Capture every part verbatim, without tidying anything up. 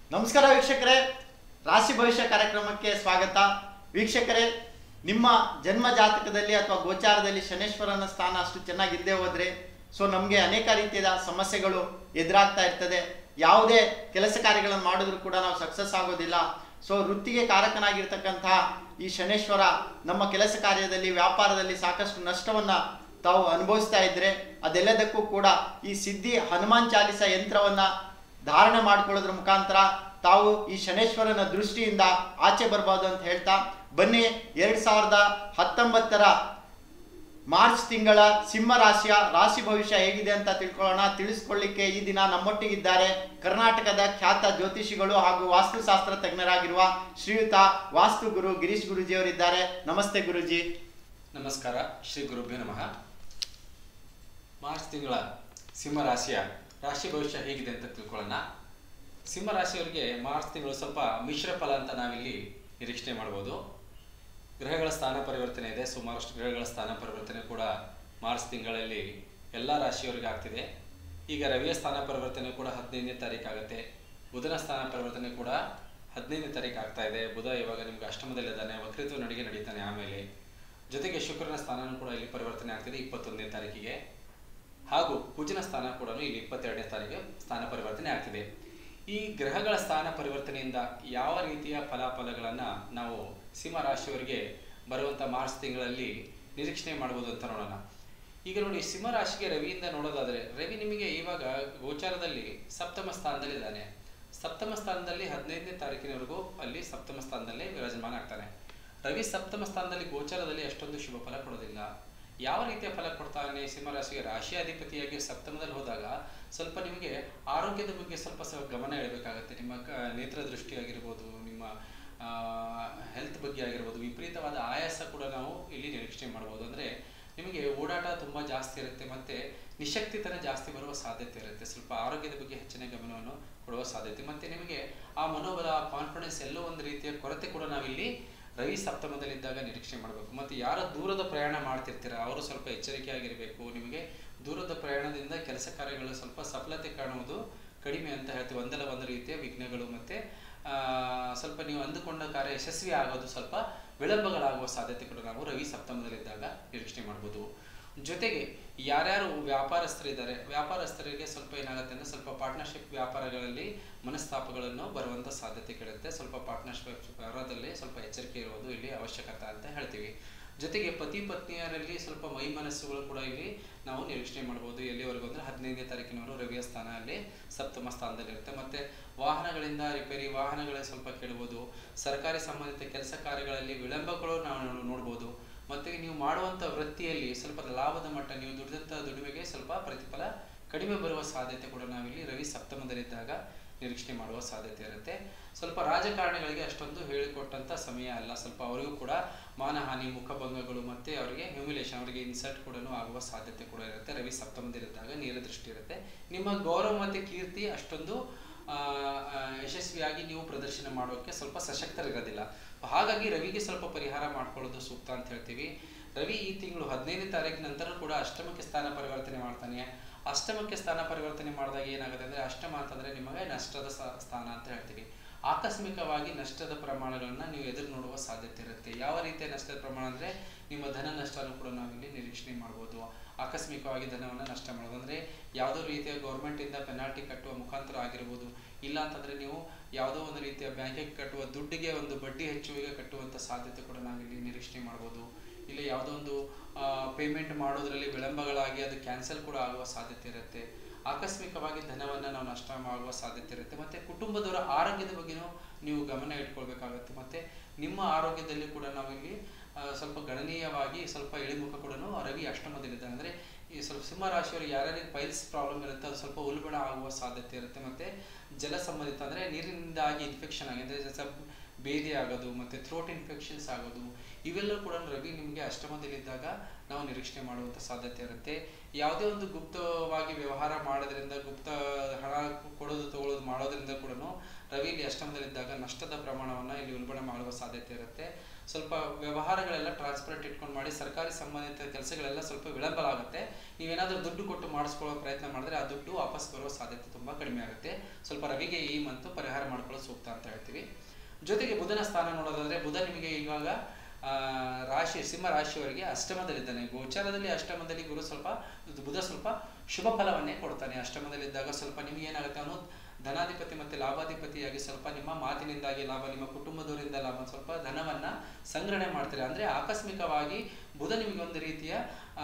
ನಮಸ್ಕಾರ ವೀಕ್ಷಕರೇ, ರಾಶಿ ಭವಿಷ್ಯ ಕಾರ್ಯಕ್ರಮಕ್ಕೆ ಸ್ವಾಗತ. ವೀಕ್ಷಕರೇ, ನಿಮ್ಮ ಜನ್ಮ ಜಾತಕದಲ್ಲಿ ಅಥವಾ ಗೋಚಾರದಲ್ಲಿ ಶನೇಶ್ವರನ ಸ್ಥಾನ ಅಷ್ಟು ಚೆನ್ನಾಗಿಲ್ಲದೆ ಹೋದ್ರೆ ಸೊ ನಮಗೆ ಅನೇಕ ರೀತಿಯ ಸಮಸ್ಯೆಗಳು ಎದುರಾಗ್ತಾ ಇರ್ತದೆ. ಯಾವುದೇ ಕೆಲಸ ಕಾರ್ಯಗಳನ್ನು ಮಾಡಿದ್ರು ಕೂಡ ನಾವು ಸಕ್ಸಸ್ ಆಗೋದಿಲ್ಲ. ಸೊ ವೃತ್ತಿಗೆ ಕಾರಕನಾಗಿರ್ತಕ್ಕಂತಹ ಈ ಶನೇಶ್ವರ ನಮ್ಮ ಕೆಲಸ ಕಾರ್ಯದಲ್ಲಿ, ವ್ಯಾಪಾರದಲ್ಲಿ ಸಾಕಷ್ಟು ನಷ್ಟವನ್ನ ತಾವು ಅನುಭವಿಸ್ತಾ ಇದ್ರೆ ಅದೆಲ್ಲದಕ್ಕೂ ಕೂಡ ಈ ಸಿದ್ಧಿ ಹನುಮಾನ್ ಚಾಲಿಸ ಯಂತ್ರವನ್ನ ಧಾರಣೆ ಮಾಡ್ಕೊಳ್ಳೋದ್ರ ಮುಖಾಂತರ ತಾವು ಈ ಶನೇಶ್ವರನ ದೃಷ್ಟಿಯಿಂದ ಆಚೆ ಬರ್ಬೋದು ಅಂತ ಹೇಳ್ತಾ ಬನ್ನಿ, ಎರಡ್ ಸಾವಿರದ ಹತ್ತೊಂಬತ್ತರ ಮಾರ್ಚ್ ತಿಂಗಳ ಸಿಂಹ ರಾಶಿಯ ರಾಶಿ ಭವಿಷ್ಯ ಹೇಗಿದೆ ಅಂತ ತಿಳ್ಕೊಳ್ಳೋಣ. ತಿಳಿಸ್ಕೊಳ್ಳಿಕ್ಕೆ ಈ ದಿನ ನಮ್ಮೊಟ್ಟಿಗಿದ್ದಾರೆ ಕರ್ನಾಟಕದ ಖ್ಯಾತ ಜ್ಯೋತಿಷಿಗಳು ಹಾಗೂ ವಾಸ್ತುಶಾಸ್ತ್ರ ತಜ್ಞರಾಗಿರುವ ಶ್ರೀಯುತ ವಾಸ್ತು ಗುರು ಗಿರೀಶ್ ಗುರುಜಿ ಅವರಿದ್ದಾರೆ. ನಮಸ್ತೆ ಗುರುಜಿ. ನಮಸ್ಕಾರ, ಶ್ರೀ ಗುರುಭ್ಯೋ ನಮಃ. ಮಾರ್ಚ್ ತಿಂಗಳ ಸಿಂಹ ರಾಶಿಯ ರಾಶಿ ಭವಿಷ್ಯ ಹೇಗಿದೆ ಅಂತ ತಿಳ್ಕೊಳ್ಳೋಣ. ಸಿಂಹ ರಾಶಿಯವರಿಗೆ ಮಾರ್ಚ್ ತಿಂಗಳು ಸ್ವಲ್ಪ ಮಿಶ್ರ ಫಲ ಅಂತ ನಾವಿಲ್ಲಿ ನಿರೀಕ್ಷಣೆ ಮಾಡ್ಬೋದು. ಗ್ರಹಗಳ ಸ್ಥಾನ ಪರಿವರ್ತನೆ ಇದೆ, ಸುಮಾರಷ್ಟು ಗ್ರಹಗಳ ಸ್ಥಾನ ಪರಿವರ್ತನೆ ಕೂಡ ಮಾರ್ಚ್ ತಿಂಗಳಲ್ಲಿ ಎಲ್ಲ ರಾಶಿಯವರಿಗೆ ಆಗ್ತಿದೆ. ಈಗ ರವಿಯ ಸ್ಥಾನ ಪರಿವರ್ತನೆ ಕೂಡ ಹದಿನೈದನೇ ತಾರೀಕು ಆಗುತ್ತೆ. ಬುಧನ ಸ್ಥಾನ ಪರಿವರ್ತನೆ ಕೂಡ ಹದಿನೈದನೇ ತಾರೀಕು ಆಗ್ತಾ ಇದೆ. ಬುಧ ಇವಾಗ ನಿಮ್ಗೆ ಅಷ್ಟಮದಲ್ಲಿದ್ದಾನೆ, ವಕ್ರತ್ವ ನಡಿಗೆ ನಡೀತಾನೆ. ಆಮೇಲೆ ಜೊತೆಗೆ ಶುಕ್ರನ ಸ್ಥಾನನೂ ಕೂಡ ಇಲ್ಲಿ ಪರಿವರ್ತನೆ ಆಗ್ತಿದೆ ಇಪ್ಪತ್ತೊಂದನೇ ತಾರೀಕಿಗೆ. ಹಾಗೂ ಕುಜನ ಸ್ಥಾನ ಕೂಡ ಇಲ್ಲಿ ಇಪ್ಪತ್ತೆರಡನೇ ತಾರೀಕಿಗೆ ಸ್ಥಾನ ಪರಿವರ್ತನೆ ಆಗ್ತಿದೆ. ಈ ಗ್ರಹಗಳ ಸ್ಥಾನ ಪರಿವರ್ತನೆಯಿಂದ ಯಾವ ರೀತಿಯ ಫಲಾಫಲಗಳನ್ನು ನಾವು ಸಿಂಹ ರಾಶಿಯವರಿಗೆ ಬರುವಂಥ ಮಾರ್ಚ್ ತಿಂಗಳಲ್ಲಿ ನಿರೀಕ್ಷಣೆ ಮಾಡ್ಬೋದು ಅಂತ ನೋಡೋಣ. ಈಗ ನೋಡಿ, ಸಿಂಹ ರಾಶಿಗೆ ರವಿಯಿಂದ ನೋಡೋದಾದರೆ, ರವಿ ನಿಮಗೆ ಇವಾಗ ಗೋಚಾರದಲ್ಲಿ ಸಪ್ತಮ ಸ್ಥಾನದಲ್ಲಿದ್ದಾನೆ. ಸಪ್ತಮ ಸ್ಥಾನದಲ್ಲಿ ಹದಿನೈದನೇ ತಾರೀಕಿನವರೆಗೂ ಅಲ್ಲಿ ಸಪ್ತಮ ಸ್ಥಾನದಲ್ಲೇ ವಿರಾಜಮಾನ ಆಗ್ತಾನೆ. ರವಿ ಸಪ್ತಮ ಸ್ಥಾನದಲ್ಲಿ ಗೋಚಾರದಲ್ಲಿ ಅಷ್ಟೊಂದು ಶುಭ ಫಲ ಕೊಡೋದಿಲ್ಲ. ಯಾವ ರೀತಿಯ ಫಲ ಕೊಡ್ತಾನೆ ಸಿಂಹರಾಶಿಗೆ? ರಾಶಿಯಾಧಿಪತಿಯಾಗಿ ಸಪ್ತಮದಲ್ಲಿ ಹೋದಾಗ ಸ್ವಲ್ಪ ನಿಮಗೆ ಆರೋಗ್ಯದ ಬಗ್ಗೆ ಸ್ವಲ್ಪ ಸ್ವಲ್ಪ ಗಮನ ಇಡಬೇಕಾಗತ್ತೆ. ನಿಮ್ಮ ಕ ನೇತ್ರ ದೃಷ್ಟಿ ಆಗಿರ್ಬೋದು, ನಿಮ್ಮ ಹೆಲ್ತ್ ಬಗ್ಗೆ ಆಗಿರ್ಬೋದು, ವಿಪರೀತವಾದ ಆಯಾಸ ಕೂಡ ನಾವು ಇಲ್ಲಿ ನಿರೀಕ್ಷಣೆ ಮಾಡ್ಬೋದು. ಅಂದರೆ ನಿಮಗೆ ಓಡಾಟ ತುಂಬ ಜಾಸ್ತಿ ಇರುತ್ತೆ ಮತ್ತು ನಿಶಕ್ತಿತನ ಜಾಸ್ತಿ ಬರುವ ಸಾಧ್ಯತೆ ಇರುತ್ತೆ. ಸ್ವಲ್ಪ ಆರೋಗ್ಯದ ಬಗ್ಗೆ ಹೆಚ್ಚಿನ ಗಮನವನ್ನು ಕೊಡುವ ಸಾಧ್ಯತೆ, ಮತ್ತು ನಿಮಗೆ ಆ ಮನೋಬಲ, ಕಾನ್ಫಿಡೆನ್ಸ್ ಎಲ್ಲೋ ಒಂದು ರೀತಿಯ ಕೊರತೆ ಕೂಡ ನಾವಿಲ್ಲಿ ರವಿ ಸಪ್ತಮದಲ್ಲಿದ್ದಾಗ ನಿರೀಕ್ಷೆ ಮಾಡಬೇಕು. ಮತ್ತು ಯಾರು ದೂರದ ಪ್ರಯಾಣ ಮಾಡ್ತಿರ್ತೀರ ಅವರು ಸ್ವಲ್ಪ ಎಚ್ಚರಿಕೆಯಾಗಿರಬೇಕು. ನಿಮಗೆ ದೂರದ ಪ್ರಯಾಣದಿಂದ ಕೆಲಸ ಕಾರ್ಯಗಳು ಸ್ವಲ್ಪ ಸಫಲತೆ ಕಾಣುವುದು ಕಡಿಮೆ ಅಂತ ಹೇಳ್ತೀವಿ. ಒಂದಲ್ಲ ಒಂದು ರೀತಿಯ ವಿಘ್ನಗಳು ಮತ್ತು ಸ್ವಲ್ಪ ನೀವು ಅಂದುಕೊಂಡ ಕಾರ್ಯ ಯಶಸ್ವಿ ಆಗೋದು ಸ್ವಲ್ಪ ವಿಳಂಬಗಳಾಗುವ ಸಾಧ್ಯತೆ ಕೂಡ ನಾವು ರವಿ ಸಪ್ತಮದಲ್ಲಿದ್ದಾಗ ನಿರೀಕ್ಷೆ ಮಾಡ್ಬೋದು. ಜೊತೆಗೆ ಯಾರ್ಯಾರು ವ್ಯಾಪಾರಸ್ಥರಿದ್ದಾರೆ, ವ್ಯಾಪಾರಸ್ಥರಿಗೆ ಸ್ವಲ್ಪ ಏನಾಗುತ್ತೆ ಅಂದರೆ ಸ್ವಲ್ಪ ಪಾರ್ಟ್ನರ್ಶಿಪ್ ವ್ಯಾಪಾರಗಳಲ್ಲಿ ಮನಸ್ತಾಪಗಳನ್ನು ಬರುವಂಥ ಸಾಧ್ಯತೆಗಳಿರುತ್ತೆ. ಸ್ವಲ್ಪ ಪಾರ್ಟ್ನರ್ಶಿಪ್ ವ್ಯವಹಾರದಲ್ಲಿ ಸ್ವಲ್ಪ ಎಚ್ಚರಿಕೆ ಇರುವುದು ಇಲ್ಲಿ ಅವಶ್ಯಕತೆ ಅಂತ ಹೇಳ್ತೀವಿ. ಜೊತೆಗೆ ಪತಿ ಪತ್ನಿಯರಲ್ಲಿ ಸ್ವಲ್ಪ ಮೈ ಮನಸ್ಸುಗಳು ಕೂಡ ಇಲ್ಲಿ ನಾವು ನಿರೀಕ್ಷಣೆ ಮಾಡ್ಬೋದು. ಎಲ್ಲಿವರೆಗೂ ಅಂದರೆ ಹದಿನೈದನೇ ತಾರೀಕಿನವರು ರವಿಯ ಸ್ಥಾನ ಅಲ್ಲಿ ಸಪ್ತಮ ಸ್ಥಾನದಲ್ಲಿರುತ್ತೆ. ಮತ್ತು ವಾಹನಗಳಿಂದ ರಿಪೇರಿ, ವಾಹನಗಳೇ ಸ್ವಲ್ಪ ಕೇಳ್ಬೋದು. ಸರ್ಕಾರಿ ಸಂಬಂಧಿತ ಕೆಲಸ ಕಾರ್ಯಗಳಲ್ಲಿ ವಿಳಂಬಗಳು ನಾವು ನೋಡ್ಬೋದು. ಮತ್ತು ನೀವು ಮಾಡುವಂಥ ವೃತ್ತಿಯಲ್ಲಿ ಸ್ವಲ್ಪ ಲಾಭದ ಮಟ್ಟ, ನೀವು ದುಡಿದಂಥ ದುಡಿಮೆಗೆ ಸ್ವಲ್ಪ ಪ್ರತಿಫಲ ಕಡಿಮೆ ಬರುವ ಸಾಧ್ಯತೆ ಕೂಡ ನಾವಿಲ್ಲಿ ರವಿ ಸಪ್ತಮದಲ್ಲಿದ್ದಾಗ ನಿರೀಕ್ಷಣೆ ಮಾಡುವ ಸಾಧ್ಯತೆ ಇರುತ್ತೆ. ಸ್ವಲ್ಪ ರಾಜಕಾರಣಿಗಳಿಗೆ ಅಷ್ಟೊಂದು ಹೇಳಿಕೊಟ್ಟಂಥ ಸಮಯ ಅಲ್ಲ. ಸ್ವಲ್ಪ ಅವರಿಗೂ ಕೂಡ ಮಾನಹಾನಿ, ಮುಖಭಂಗಗಳು ಮತ್ತು ಅವರಿಗೆ ಹ್ಯೂಮಿಲೇಷನ್, ಅವರಿಗೆ ಇನ್ಸಲ್ಟ್ ಕೂಡ ಆಗುವ ಸಾಧ್ಯತೆ ಕೂಡ ಇರುತ್ತೆ. ರವಿ ಸಪ್ತಮದಲ್ಲಿದ್ದಾಗ ನೇರ ದೃಷ್ಟಿ ಇರುತ್ತೆ. ನಿಮ್ಮ ಗೌರವ ಮತ್ತು ಕೀರ್ತಿ ಅಷ್ಟೊಂದು ಯಶಸ್ವಿಯಾಗಿ ನೀವು ಪ್ರದರ್ಶನ ಮಾಡೋಕ್ಕೆ ಸ್ವಲ್ಪ ಸಶಕ್ತರಿರೋದಿಲ್ಲ. ಹಾಗಾಗಿ ರವಿಗೆ ಸ್ವಲ್ಪ ಪರಿಹಾರ ಮಾಡ್ಕೊಳ್ಳೋದು ಸೂಕ್ತ ಅಂತ ಹೇಳ್ತೀವಿ. ರವಿ ಈ ತಿಂಗಳು ಹದಿನೈದನೇ ತಾರೀಕು ನಂತರ ಕೂಡ ಅಷ್ಟಮಕ್ಕೆ ಸ್ಥಾನ ಪರಿವರ್ತನೆ ಮಾಡ್ತಾನೆ. ಅಷ್ಟಮಕ್ಕೆ ಸ್ಥಾನ ಪರಿವರ್ತನೆ ಮಾಡಿದಾಗ ಏನಾಗುತ್ತೆ ಅಂದರೆ, ಅಷ್ಟಮ ಅಂತಂದರೆ ನಿಮಗೆ ನಷ್ಟದ ಸ್ಥಾನ ಅಂತ ಹೇಳ್ತೀವಿ. ಆಕಸ್ಮಿಕವಾಗಿ ನಷ್ಟದ ಪ್ರಮಾಣಗಳನ್ನು ನೀವು ಎದುರು ನೋಡುವ ಸಾಧ್ಯತೆ ಇರುತ್ತೆ. ಯಾವ ರೀತಿಯ ನಷ್ಟದ ಪ್ರಮಾಣ ಅಂದರೆ, ನಿಮ್ಮ ಧನ ನಷ್ಟನೂ ಕೂಡ ನಾವಿಲ್ಲಿ ನಿರೀಕ್ಷಣೆ ಮಾಡ್ಬೋದು. ಆಕಸ್ಮಿಕವಾಗಿ ಧನವನ್ನು ನಷ್ಟ ಮಾಡೋದು ಅಂದರೆ ಯಾವುದೋ ರೀತಿಯ ಗೌರ್ಮೆಂಟಿಂದ ಪೆನಾಲ್ಟಿ ಕಟ್ಟುವ ಮುಖಾಂತರ ಆಗಿರ್ಬೋದು. ಇಲ್ಲ ಅಂತಂದರೆ ನೀವು ಯಾವುದೋ ಒಂದು ರೀತಿಯ ಬ್ಯಾಂಕಿಗೆ ಕಟ್ಟುವ ದುಡ್ಡಿಗೆ ಒಂದು ಬಡ್ಡಿ ಹೆಚ್ಚುವಿಗೆ ಕಟ್ಟುವಂಥ ಸಾಧ್ಯತೆ ಕೂಡ ನಾವಿಲ್ಲಿ ನಿರೀಕ್ಷಣೆ ಮಾಡ್ಬೋದು. ಇಲ್ಲ ಯಾವುದೋ ಒಂದು ಪೇಮೆಂಟ್ ಮಾಡೋದ್ರಲ್ಲಿ ವಿಳಂಬಗಳಾಗಿ ಅದು ಕ್ಯಾನ್ಸಲ್ ಕೂಡ ಆಗುವ ಸಾಧ್ಯತೆ ಇರುತ್ತೆ. ಆಕಸ್ಮಿಕವಾಗಿ ಧನವನ್ನು ನಾವು ನಷ್ಟ ಮಾಡುವ ಸಾಧ್ಯತೆ ಇರುತ್ತೆ. ಮತ್ತು ಕುಟುಂಬದವರ ಆರೋಗ್ಯದ ಬಗ್ಗೆಯೂ ನೀವು ಗಮನ ಇಟ್ಕೊಳ್ಬೇಕಾಗತ್ತೆ. ಮತ್ತು ನಿಮ್ಮ ಆರೋಗ್ಯದಲ್ಲಿ ಕೂಡ ನಾವಿಲ್ಲಿ ಸ್ವಲ್ಪ ಗಣನೀಯವಾಗಿ ಸ್ವಲ್ಪ ಇಳಿಮುಖ ಕೂಡ ರವಿ ಅಷ್ಟಮದಲ್ಲಿದ್ದಾನೆ. ಅಂದರೆ ಈ ಸ್ವಲ್ಪ ಸಿಂಹ ರಾಶಿಯವರು ಯಾರ್ಯಾರಿಗೆ ಪೈಲ್ಸ್ ಪ್ರಾಬ್ಲಮ್ ಇರುತ್ತೆ ಅದು ಸ್ವಲ್ಪ ಉಲ್ಬಣ ಆಗುವ ಸಾಧ್ಯತೆ ಇರುತ್ತೆ. ಮತ್ತು ಜಲ ಸಂಬಂಧಿತ ಅಂದರೆ ನೀರಿನಿಂದಾಗಿ ಇನ್ಫೆಕ್ಷನ್ ಆಗಿ ಅಂದರೆ ಸ್ವಲ್ಪ ಬೇದಿ ಆಗೋದು ಮತ್ತು ಥ್ರೋಟ್ ಇನ್ಫೆಕ್ಷನ್ಸ್ ಆಗೋದು, ಇವೆಲ್ಲ ಕೂಡ ರವಿ ನಿಮಗೆ ಅಷ್ಟಮದಲ್ಲಿದ್ದಾಗ ನಾವು ನಿರೀಕ್ಷಣೆ ಮಾಡುವಂಥ ಸಾಧ್ಯತೆ ಇರುತ್ತೆ. ಯಾವುದೇ ಒಂದು ಗುಪ್ತವಾಗಿ ವ್ಯವಹಾರ ಮಾಡೋದ್ರಿಂದ, ಗುಪ್ತ ಹಣ ಕೊಡೋದು ತಗೊಳ್ಳೋದು ಮಾಡೋದ್ರಿಂದ ಕೂಡ ರವಿ ಇಲ್ಲಿ ಅಷ್ಟಮದಲ್ಲಿದ್ದಾಗ ನಷ್ಟದ ಪ್ರಮಾಣವನ್ನು ಇಲ್ಲಿ ಉಲ್ಬಣ ಮಾಡುವ ಸಾಧ್ಯತೆ ಇರುತ್ತೆ. ಸ್ವಲ್ಪ ವ್ಯವಹಾರಗಳೆಲ್ಲ ಟ್ರಾನ್ಸ್ಪರೆಂಟ್ ಇಟ್ಕೊಂಡು ಮಾಡಿ, ಸರ್ಕಾರಿ ಸಂಬಂಧಿತ ಕೆಲಸಗಳೆಲ್ಲ ಸ್ವಲ್ಪ ವಿಳಂಬ ಆಗುತ್ತೆ. ನೀವೇನಾದರೂ ದುಡ್ಡು ಕೊಟ್ಟು ಮಾಡಿಸ್ಕೊಳ್ಳೋ ಪ್ರಯತ್ನ ಮಾಡಿದ್ರೆ ಆ ದುಡ್ಡು ವಾಪಸ್ ಬರುವ ಸಾಧ್ಯತೆ ತುಂಬ ಕಡಿಮೆ ಆಗುತ್ತೆ. ಸ್ವಲ್ಪ ರವಿಗೆ ಈ ಮಂತು ಪರಿಹಾರ ಮಾಡ್ಕೊಳ್ಳೋ ಸೂಕ್ತ ಅಂತ ಹೇಳ್ತೀವಿ. ಜೊತೆಗೆ ಬುಧನ ಸ್ಥಾನ ನೋಡೋದಾದ್ರೆ ಬುಧ ನಿಮಗೆ ಇವಾಗ ಆ ರಾಶಿ ಸಿಂಹ ರಾಶಿಯವರಿಗೆ ಅಷ್ಟಮದಲ್ಲಿದ್ದಾನೆ. ಗೋಚಾರದಲ್ಲಿ ಅಷ್ಟಮದಲ್ಲಿ ಗುರು ಸ್ವಲ್ಪ ಬುಧ ಸ್ವಲ್ಪ ಶುಭ ಫಲವನ್ನೇ ಕೊಡ್ತಾನೆ. ಅಷ್ಟಮದಲ್ಲಿದ್ದಾಗ ಸ್ವಲ್ಪ ನಿಮ್ಗೆ ಏನಾಗುತ್ತೆ ಅವನು ಧನಾಧಿಪತಿ ಮತ್ತೆ ಲಾಭಾಧಿಪತಿಯಾಗಿ ಸ್ವಲ್ಪ ನಿಮ್ಮ ಮಾತಿನಿಂದಾಗಿ ಲಾಭ, ನಿಮ್ಮ ಕುಟುಂಬದವರಿಂದ ಲಾಭ, ಸ್ವಲ್ಪ ಧನವನ್ನ ಸಂಗ್ರಹಣೆ ಮಾಡ್ತಾರೆ. ಅಂದ್ರೆ ಆಕಸ್ಮಿಕವಾಗಿ ಬುಧ ನಿಮಗೆ ಒಂದು ರೀತಿಯ ಆ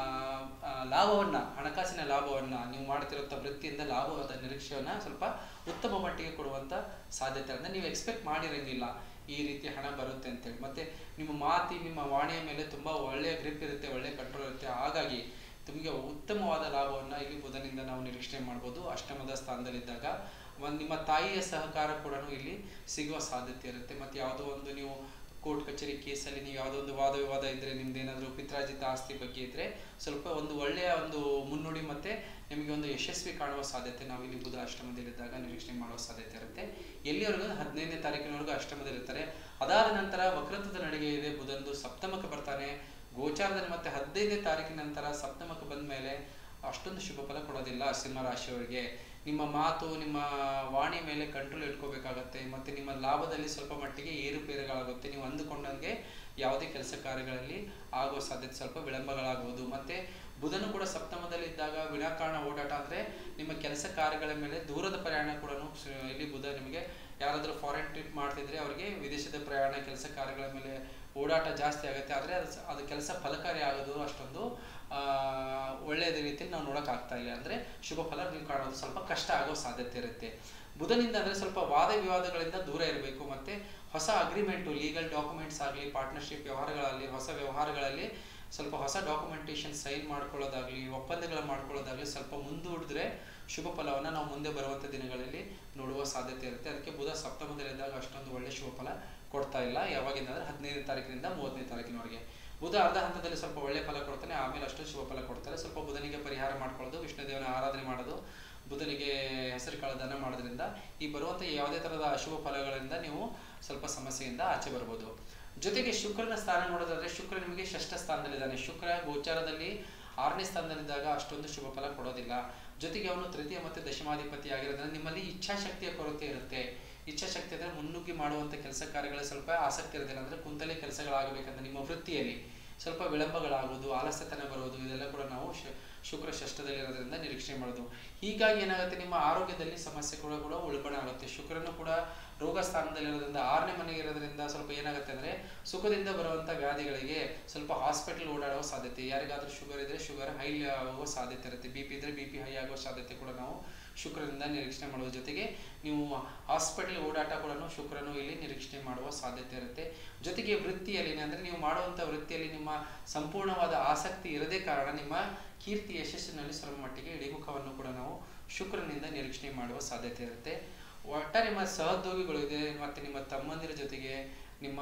ಲಾಭವನ್ನ, ಹಣಕಾಸಿನ ಲಾಭವನ್ನ, ನೀವು ಮಾಡ್ತಿರುವಂತ ವೃತ್ತಿಯಿಂದ ಲಾಭವಾದ ನಿರೀಕ್ಷೆಯನ್ನ ಸ್ವಲ್ಪ ಉತ್ತಮ ಮಟ್ಟಿಗೆ ಕೊಡುವಂತ ಸಾಧ್ಯತೆ. ಅಂದ್ರೆ ನೀವು ಎಕ್ಸ್ಪೆಕ್ಟ್ ಮಾಡಿರಂಗಿಲ್ಲ ಈ ರೀತಿ ಹಣ ಬರುತ್ತೆ ಅಂತೇಳಿ. ಮತ್ತೆ ನಿಮ್ಮ ಮಾತಿ, ನಿಮ್ಮ ವಾಣಿಯ ಮೇಲೆ ತುಂಬಾ ಒಳ್ಳೆಯ ಗ್ರಿಪ್ ಇರುತ್ತೆ, ಒಳ್ಳೆ ಕಂಟ್ರೋಲ್ ಇರುತ್ತೆ. ಹಾಗಾಗಿ ನಿಮಗೆ ಉತ್ತಮವಾದ ಲಾಭವನ್ನ ಇಲ್ಲಿ ಬುಧನಿಂದ ನಾವು ನಿರೀಕ್ಷಣೆ ಮಾಡ್ಬೋದು. ಅಷ್ಟಮದ ಸ್ಥಾನದಲ್ಲಿದ್ದಾಗ ಒಂದು ನಿಮ್ಮ ತಾಯಿಯ ಸಹಕಾರ ಕೂಡ ಇಲ್ಲಿ ಸಿಗುವ ಸಾಧ್ಯತೆ ಇರುತ್ತೆ. ಮತ್ತೆ ಯಾವುದೋ ಒಂದು ನೀವು ಕೋರ್ಟ್ ಕಚೇರಿ ಕೇಸಲ್ಲಿ ನೀವು ಯಾವುದೋ ಒಂದು ವಾದ ವಿವಾದ ಇದ್ರೆ, ನಿಮ್ದು ಏನಾದರೂ ಪಿತ್ರಾರ್ಜಿತ ಆಸ್ತಿ ಬಗ್ಗೆ ಇದ್ರೆ ಸ್ವಲ್ಪ ಒಂದು ಒಳ್ಳೆಯ ಒಂದು ಮುನ್ನುಡಿ ಮತ್ತೆ ನಿಮಗೆ ಒಂದು ಯಶಸ್ವಿ ಕಾಣುವ ಸಾಧ್ಯತೆ ನಾವು ಇಲ್ಲಿ ಬುಧ ಅಷ್ಟಮದಲ್ಲಿದ್ದಾಗ ನಿರೀಕ್ಷಣೆ ಮಾಡುವ ಸಾಧ್ಯತೆ ಇರುತ್ತೆ. ಎಲ್ಲಿವರೆಗೂ ಹದಿನೈದನೇ ತಾರೀಕಿನವರೆಗೂ ಅಷ್ಟಮದಲ್ಲಿರ್ತಾರೆ. ಅದಾದ ನಂತರ ವಕ್ರತ್ವದ ನಡಿಗೆ ಇದೆ. ಬುಧಂದು ಸಪ್ತಮಕ್ಕೆ ಬರ್ತಾನೆ. ಗೋಚಾರದಲ್ಲಿ ಮತ್ತೆ ಹದಿನೈದನೇ ತಾರೀಕಿನ ನಂತರ ಸಪ್ತಮಕ್ಕೆ ಬಂದ ಮೇಲೆ ಅಷ್ಟೊಂದು ಶುಭ ಫಲ ಕೊಡೋದಿಲ್ಲ ಸಿಂಹ ರಾಶಿಯವರಿಗೆ. ನಿಮ್ಮ ಮಾತು, ನಿಮ್ಮ ವಾಣಿ ಮೇಲೆ ಕಂಟ್ರೋಲ್ ಇಟ್ಕೋಬೇಕಾಗತ್ತೆ. ಮತ್ತೆ ನಿಮ್ಮ ಲಾಭದಲ್ಲಿ ಸ್ವಲ್ಪ ಮಟ್ಟಿಗೆ ಏರುಪೇರುಗಳಾಗುತ್ತೆ. ನೀವು ಅಂದುಕೊಂಡಂಗೆ ಯಾವುದೇ ಕೆಲಸ ಕಾರ್ಯಗಳಲ್ಲಿ ಆಗುವ ಸಾಧ್ಯತೆ ಸ್ವಲ್ಪ ವಿಳಂಬಗಳಾಗುವುದು. ಮತ್ತೆ ಬುಧನು ಕೂಡ ಸಪ್ತಮದಲ್ಲಿ ಇದ್ದಾಗ ವಿನಾಕಾರಣ ಓಡಾಟ, ಅಂದ್ರೆ ನಿಮ್ಮ ಕೆಲಸ ಕಾರ್ಯಗಳ ಮೇಲೆ ದೂರದ ಪ್ರಯಾಣ ಕೂಡ ಇಲ್ಲಿ ಬುಧ ನಿಮಗೆ ಯಾರಾದರೂ ಫಾರಿನ್ ಟ್ರಿಪ್ ಮಾಡ್ತಿದ್ರೆ ಅವರಿಗೆ ವಿದೇಶದ ಪ್ರಯಾಣ, ಕೆಲಸ ಕಾರ್ಯಗಳ ಮೇಲೆ ಓಡಾಟ ಜಾಸ್ತಿ ಆಗುತ್ತೆ. ಆದರೆ ಅದು ಅದು ಕೆಲಸ ಫಲಕಾರಿ ಆಗೋದು ಅಷ್ಟೊಂದು ಆ ಒಳ್ಳೆಯದ ರೀತಿಯಲ್ಲಿ ನಾವು ನೋಡಕ್ ಆಗ್ತಾ ಇಲ್ಲ. ಅಂದ್ರೆ ಶುಭ ಫಲ ನೀವು ಕಾಣೋದು ಸ್ವಲ್ಪ ಕಷ್ಟ ಆಗೋ ಸಾಧ್ಯತೆ ಇರುತ್ತೆ. ಬುಧನಿಂದ ಅಂದ್ರೆ ಸ್ವಲ್ಪ ವಾದ ವಿವಾದಗಳಿಂದ ದೂರ ಇರಬೇಕು. ಮತ್ತೆ ಹೊಸ ಅಗ್ರಿಮೆಂಟು, ಲೀಗಲ್ ಡಾಕ್ಯುಮೆಂಟ್ಸ್ ಆಗಲಿ, ಪಾರ್ಟ್ನರ್ಶಿಪ್ ವ್ಯವಹಾರಗಳಲ್ಲಿ, ಹೊಸ ವ್ಯವಹಾರಗಳಲ್ಲಿ ಸ್ವಲ್ಪ ಹೊಸ ಡಾಕ್ಯುಮೆಂಟೇಶನ್ ಸೈನ್ ಮಾಡ್ಕೊಳ್ಳೋದಾಗ್ಲಿ, ಒಪ್ಪಂದಗಳ ಮಾಡ್ಕೊಳ್ಳೋದಾಗ್ಲಿ ಸ್ವಲ್ಪ ಮುಂದೂಡಿದ್ರೆ ಶುಭ ಫಲವನ್ನ ನಾವು ಮುಂದೆ ಬರುವಂತ ದಿನಗಳಲ್ಲಿ ನೋಡುವ ಸಾಧ್ಯತೆ ಇರುತ್ತೆ. ಅದಕ್ಕೆ ಬುಧ ಸಪ್ತಮದಲ್ಲಿದ್ದಾಗ ಅಷ್ಟೊಂದು ಒಳ್ಳೆ ಶುಭ ಫಲ ಕೊಡ್ತಾ ಇಲ್ಲ. ಯಾವಾಗಿಂದ ಅಂದ್ರೆ ಹದಿನೈದನೇ ತಾರೀಕಿನಿಂದ ಮೂವತ್ತನೇ ತಾರೀಕಿನವರೆಗೆ. ಬುಧ ಅರ್ಧ ಹಂತದಲ್ಲಿ ಸ್ವಲ್ಪ ಒಳ್ಳೆ ಫಲ ಕೊಡ್ತಾನೆ, ಆಮೇಲೆ ಅಷ್ಟು ಶುಭ ಫಲ ಕೊಡ್ತಾರೆ. ಸ್ವಲ್ಪ ಬುಧನಿಗೆ ಪರಿಹಾರ ಮಾಡ್ಕೊಳ್ಳೋದು, ವಿಷ್ಣು ದೇವನ ಆರಾಧನೆ ಮಾಡೋದು, ಬುಧನಿಗೆ ಹೆಸರು ಕಾಳು ದಾನ ಮಾಡೋದ್ರಿಂದ ಈ ಬರುವಂತ ಯಾವುದೇ ತರಹದ ಅಶುಭ ಫಲಗಳಿಂದ ನೀವು ಸ್ವಲ್ಪ ಸಮಸ್ಯೆಯಿಂದ ಆಚೆ ಬರ್ಬೋದು. ಜೊತೆಗೆ ಶುಕ್ರನ ಸ್ಥಾನ ನೋಡೋದಾದ್ರೆ ಶುಕ್ರ ನಿಮಗೆ ಷಷ್ಠ ಸ್ಥಾನದಲ್ಲಿದ್ದಾನೆ. ಶುಕ್ರ ಗೋಚಾರದಲ್ಲಿ ಆರನೇ ಸ್ಥಾನದಲ್ಲಿದ್ದಾಗ ಅಷ್ಟೊಂದು ಶುಭ ಫಲ ಕೊಡೋದಿಲ್ಲ. ಜೊತೆಗೆ ಅವನು ತೃತೀಯ ಮತ್ತೆ ದಶಮಾಧಿಪತಿ ಆಗಿರೋದ್ರಿಂದ ನಿಮ್ಮಲ್ಲಿ ಇಚ್ಛಾಶಕ್ತಿಯ ಕೊರತೆ ಇರುತ್ತೆ. ಇಚ್ಛಾಶಕ್ತಿ ಅಂದ್ರೆ ಮುನ್ನುಗ್ಗಿ ಮಾಡುವಂತ ಕೆಲಸ ಕಾರ್ಯಗಳಲ್ಲಿ ಸ್ವಲ್ಪ ಆಸಕ್ತಿ ಇರೋದಿಲ್ಲ. ಅಂದ್ರೆ ಕುಂತಲೆ ಕೆಲಸಗಳಾಗಬೇಕಂದ್ರೆ ನಿಮ್ಮ ವೃತ್ತಿಯಲ್ಲಿ ಸ್ವಲ್ಪ ವಿಳಂಬಗಳಾಗುವುದು, ಆಲಸ್ಯತನ ಬರುವುದು, ಇದೆಲ್ಲ ಕೂಡ ನಾವು ಶುಕ್ರ ಷಷ್ಠದಲ್ಲಿರೋದ್ರಿಂದ ನಿರೀಕ್ಷೆ ಮಾಡೋದು. ಹೀಗಾಗಿ ಏನಾಗುತ್ತೆ, ನಿಮ್ಮ ಆರೋಗ್ಯದಲ್ಲಿ ಸಮಸ್ಯೆ ಕೂಡ ಕೂಡ ಉಲ್ಬಣ ಆಗುತ್ತೆ. ಶುಕ್ರನು ಕೂಡ ರೋಗ ಸ್ಥಾನದಲ್ಲಿರೋದ್ರಿಂದ ಆರನೇ ಮನೆಗೆ ಇರೋದ್ರಿಂದ ಸ್ವಲ್ಪ ಏನಾಗುತ್ತೆ ಅಂದ್ರೆ ಸುಖದಿಂದ ಬರುವಂತ ವ್ಯಾಧಿಗಳಿಗೆ ಸ್ವಲ್ಪ ಹಾಸ್ಪಿಟಲ್ ಓಡಾಡುವ ಸಾಧ್ಯತೆ. ಯಾರಿಗಾದ್ರೂ ಶುಗರ್ ಇದ್ರೆ ಶುಗರ್ ಹೈ ಆಗುವ ಸಾಧ್ಯತೆ ಇರುತ್ತೆ. ಬಿ ಪಿ ಇದ್ರೆ ಬಿ ಪಿ ಹೈ ಆಗುವ ಸಾಧ್ಯತೆ ಕೂಡ ನಾವು ಶುಕ್ರನಿಂದ ನಿರೀಕ್ಷಣೆ ಮಾಡುವ ಜೊತೆಗೆ ನೀವು ಹಾಸ್ಪಿಟಲ್ ಓಡಾಟ ಕೂಡ ಶುಕ್ರನು ಇಲ್ಲಿ ನಿರೀಕ್ಷಣೆ ಮಾಡುವ ಸಾಧ್ಯತೆ ಇರುತ್ತೆ. ಜೊತೆಗೆ ವೃತ್ತಿಯಲ್ಲಿ ಅಂದ್ರೆ ನೀವು ಮಾಡುವಂತ ವೃತ್ತಿಯಲ್ಲಿ ನಿಮ್ಮ ಸಂಪೂರ್ಣವಾದ ಆಸಕ್ತಿ ಇರದೇ ಕಾರಣ ನಿಮ್ಮ ಕೀರ್ತಿ ಯಶಸ್ಸಿನಲ್ಲಿ ಸ್ವಲ್ಪ ಮಟ್ಟಿಗೆ ಇಳಿಮುಖವನ್ನು ಕೂಡ ನಾವು ಶುಕ್ರನಿಂದ ನಿರೀಕ್ಷಣೆ ಮಾಡುವ ಸಾಧ್ಯತೆ ಇರುತ್ತೆ. ಒಟ್ಟಾರೆ ನಿಮ್ಮ ಸಹೋದ್ಯೋಗಿಗಳು ಇದೆ, ಮತ್ತೆ ನಿಮ್ಮ ತಮ್ಮಂದಿರ ಜೊತೆಗೆ ನಿಮ್ಮ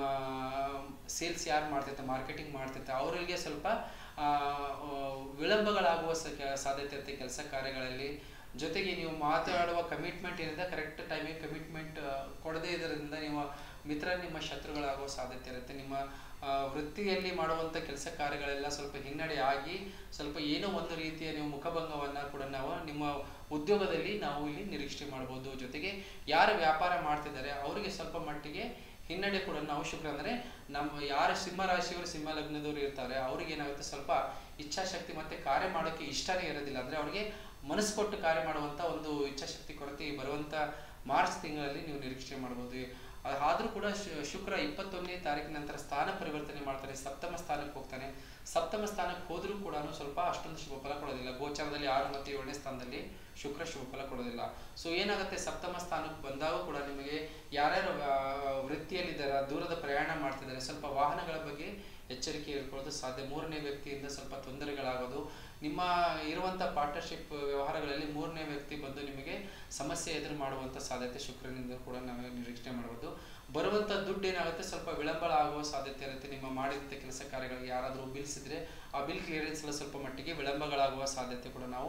ಸೇಲ್ಸ್ ಯಾರು ಮಾಡ್ತೈತೆ, ಮಾರ್ಕೆಟಿಂಗ್ ಮಾಡ್ತೈತೆ ಅವರಿಗೆ ಸ್ವಲ್ಪ ಆ ವಿಳಂಬಗಳಾಗುವ ಸಾಧ್ಯತೆ ಇರುತ್ತೆ ಕೆಲಸ ಕಾರ್ಯಗಳಲ್ಲಿ. ಜೊತೆಗೆ ನೀವು ಮಾತಾಡುವ ಕಮಿಟ್ಮೆಂಟ್ ಏನಿದೆ ಕರೆಕ್ಟ್ ಟೈಮಿಗೆ ಕಮಿಟ್ಮೆಂಟ್ ಕೊಡದೇ ಇದರಿಂದ ನಿಮ್ಮ ಮಿತ್ರ ನಿಮ್ಮ ಶತ್ರುಗಳಾಗುವ ಸಾಧ್ಯತೆ ಇರುತ್ತೆ. ನಿಮ್ಮ ವೃತ್ತಿಯಲ್ಲಿ ಮಾಡುವಂಥ ಕೆಲಸ ಕಾರ್ಯಗಳೆಲ್ಲ ಸ್ವಲ್ಪ ಹಿನ್ನಡೆ ಆಗಿ ಸ್ವಲ್ಪ ಏನೋ ಒಂದು ರೀತಿಯ ನೀವು ಮುಖಭಂಗವನ್ನ ಕೂಡ ನಾವು ನಿಮ್ಮ ಉದ್ಯೋಗದಲ್ಲಿ ನಾವು ಇಲ್ಲಿ ನಿರೀಕ್ಷೆ ಮಾಡ್ಬೋದು. ಜೊತೆಗೆ ಯಾರು ವ್ಯಾಪಾರ ಮಾಡ್ತಿದ್ದಾರೆ ಅವರಿಗೆ ಸ್ವಲ್ಪ ಮಟ್ಟಿಗೆ ಹಿನ್ನಡೆ ಕೂಡ ನಾವು ಶುಕ್ರ ಅಂದ್ರೆ ನಮ್ಮ ಯಾರ ಸಿಂಹ ರಾಶಿಯವರು ಸಿಂಹ ಲಗ್ನದವರು ಇರ್ತಾರೆ ಅವ್ರಿಗೆ ಏನಾಗುತ್ತೆ ಸ್ವಲ್ಪ ಇಚ್ಛಾಶಕ್ತಿ ಮತ್ತೆ ಕಾರ್ಯ ಮಾಡೋಕ್ಕೆ ಇಷ್ಟನೇ ಇರೋದಿಲ್ಲ. ಅಂದ್ರೆ ಅವ್ರಿಗೆ ಮನಸ್ಸು ಕೊಟ್ಟು ಕಾರ್ಯ ಮಾಡುವಂತ ಒಂದು ಇಚ್ಛಾಶಕ್ತಿ ಕೊರತೆ ಬರುವಂತ ಮಾರ್ಚ್ ತಿಂಗಳಲ್ಲಿ ನೀವು ನಿರೀಕ್ಷೆ ಮಾಡಬಹುದು. ಆದ್ರೂ ಕೂಡ ಶುಕ್ರ ಇಪ್ಪತ್ತೊಂದನೇ ತಾರೀಕಿನ ನಂತರ ಸ್ಥಾನ ಪರಿವರ್ತನೆ ಮಾಡ್ತಾನೆ, ಸಪ್ತಮ ಸ್ಥಾನಕ್ಕೆ ಹೋಗ್ತಾನೆ. ಸಪ್ತಮ ಸ್ಥಾನಕ್ಕೆ ಹೋದ್ರೂ ಕೂಡ ಸ್ವಲ್ಪ ಅಷ್ಟೊಂದು ಶುಭ ಫಲ ಕೊಡೋದಿಲ್ಲ. ಗೋಚಾರದಲ್ಲಿ ಆರು ಮತ್ತೆ ಏಳನೇ ಸ್ಥಾನದಲ್ಲಿ ಶುಕ್ರ ಶುಭ ಫಲ ಕೊಡೋದಿಲ್ಲ. ಸೊ ಏನಾಗುತ್ತೆ, ಸಪ್ತಮ ಸ್ಥಾನಕ್ಕೆ ಬಂದಾಗ ಕೂಡ ನಿಮಗೆ ಯಾರ್ಯಾರು ವೃತ್ತಿಯಲ್ಲಿದ್ದಾರೆ, ದೂರದ ಪ್ರಯಾಣ ಮಾಡ್ತಿದ್ದಾರೆ, ಸ್ವಲ್ಪ ವಾಹನಗಳ ಬಗ್ಗೆ ಎಚ್ಚರಿಕೆ ಇಟ್ಕೊಳ್ಳೋದು ಸಾಧ್ಯ. ಮೂರನೇ ವ್ಯಕ್ತಿಯಿಂದ ಸ್ವಲ್ಪ ತೊಂದರೆಗಳಾಗೋದು, ನಿಮ್ಮ ಇರುವಂತ ಪಾರ್ಟ್ನರ್ಶಿಪ್ ವ್ಯವಹಾರಗಳಲ್ಲಿ ಮೂರನೇ ವ್ಯಕ್ತಿ ಬಂದು ನಿಮಗೆ ಸಮಸ್ಯೆ ಎದುರು ಮಾಡುವಂತ ಸಾಧ್ಯತೆ ಶುಕ್ರನಿಂದ ಕೂಡ ನಾವು ನಿರೀಕ್ಷಣೆ ಮಾಡಬಹುದು. ಬರುವಂತ ದುಡ್ಡು ಏನಾಗುತ್ತೆ ಸ್ವಲ್ಪ ವಿಳಂಬ ಆಗುವ ಸಾಧ್ಯತೆ ಇರುತ್ತೆ. ನಿಮ್ಮ ಮಾಡಿದಂಥ ಕೆಲಸ ಕಾರ್ಯಗಳಿಗೆ ಯಾರಾದರೂ ಬಿಲ್ಸ್ ಇದ್ರೆ ಆ ಬಿಲ್ ಕ್ಲಿಯರೆನ್ಸ್ ಎಲ್ಲ ಸ್ವಲ್ಪ ಮಟ್ಟಿಗೆ ವಿಳಂಬಗಳಾಗುವ ಸಾಧ್ಯತೆ ಕೂಡ ನಾವು